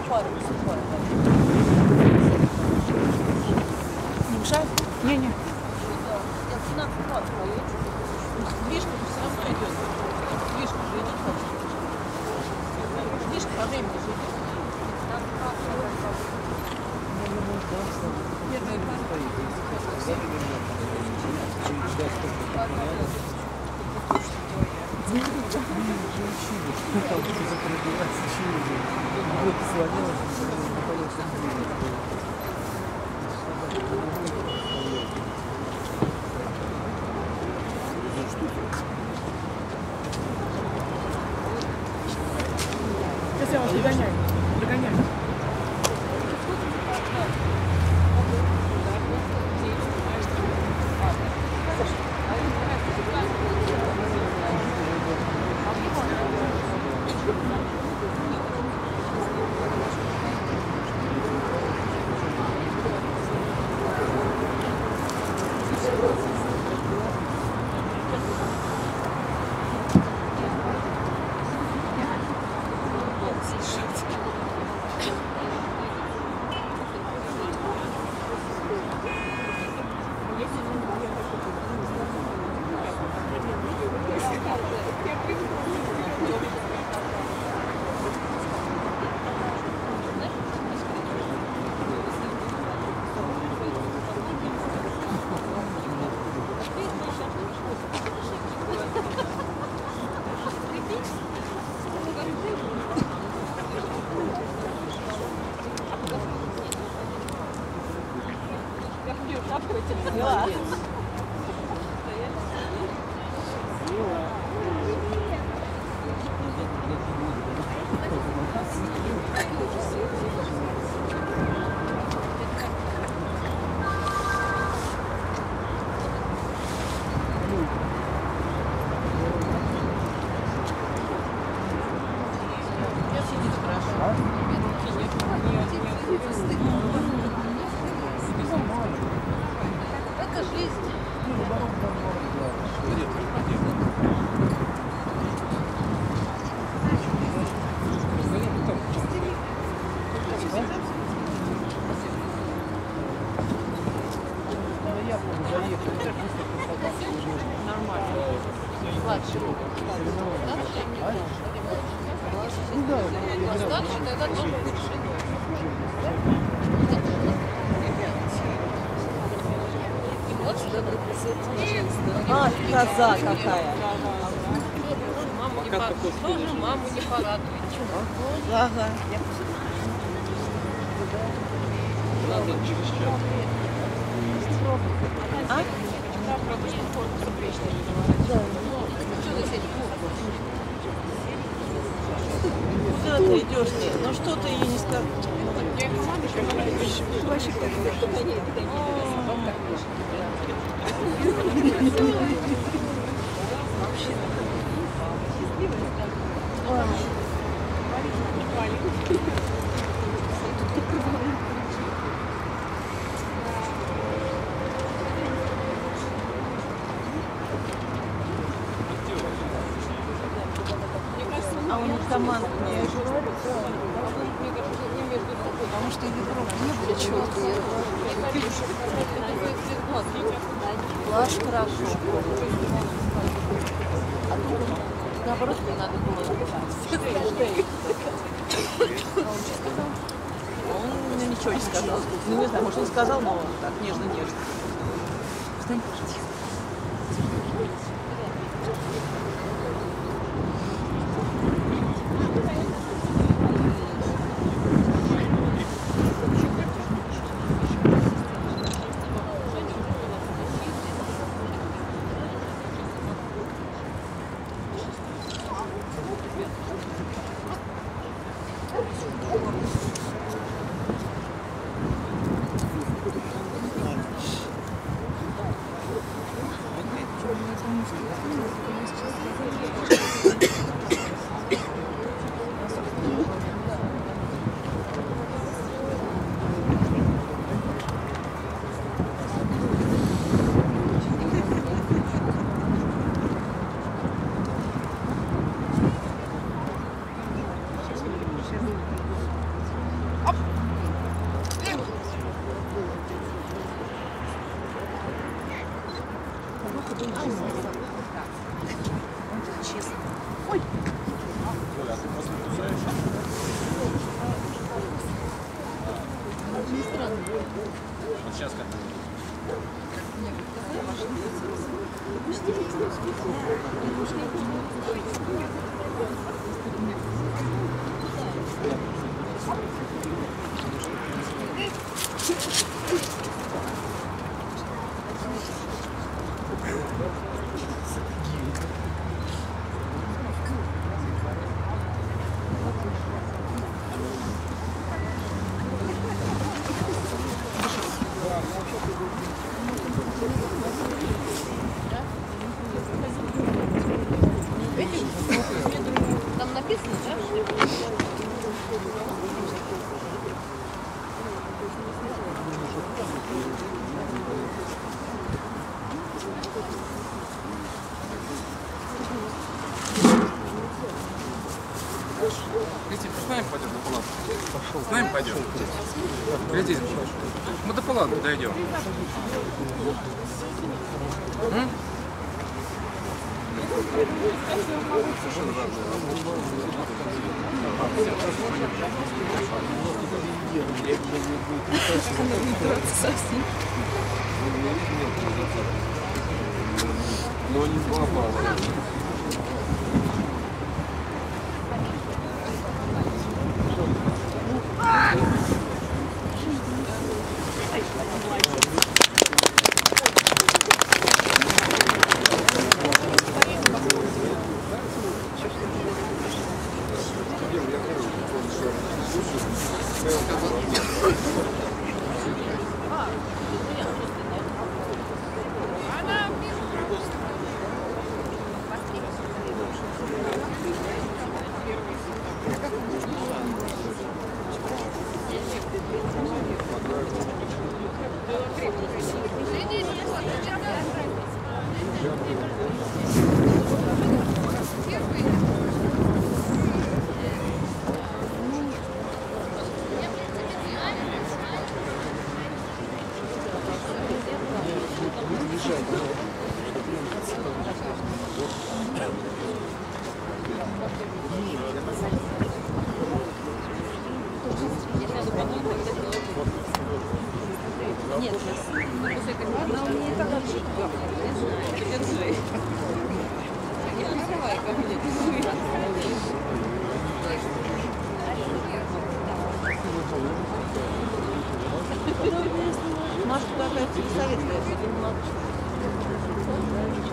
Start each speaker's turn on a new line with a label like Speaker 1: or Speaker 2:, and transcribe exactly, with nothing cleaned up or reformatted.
Speaker 1: Не мешает? Не-не.
Speaker 2: Движка все равно идет. Движка же идет. Движка по времени же идет. Первая
Speaker 1: Сейчас я вас догоняю. Догоняю.
Speaker 2: Это жизнь. Нормально. Младший. Ну да. Младший, тогда должен быть решение.
Speaker 3: А, коза какая.
Speaker 2: Маму не, по... Тоже маму не порадует.
Speaker 3: Ага.
Speaker 4: Надо через час.
Speaker 3: А? Куда ты идешь? Ну что ты ей не сказал? Вообще а у них команд нет.
Speaker 2: Потому что Европа не было чего-то.
Speaker 3: Плащ хорошо.
Speaker 2: А тут, наоборот, мне надо было написать.
Speaker 3: Он мне ничего не сказал. Ну не знаю, может он сказал, но так нежно-нежно. Встань, пожалуйста.
Speaker 4: сейчас как?
Speaker 2: Там написано, да?
Speaker 5: Глядите, с нами пойдем на палатку? Пошел. С нами пойдем? Глядите, мы до палатки дойдем. М?
Speaker 4: Но не два балла.
Speaker 2: Нет, она у меня и так вообще держи. Не прикрывай ко мне.
Speaker 3: Может, какая-то советская, я не могу.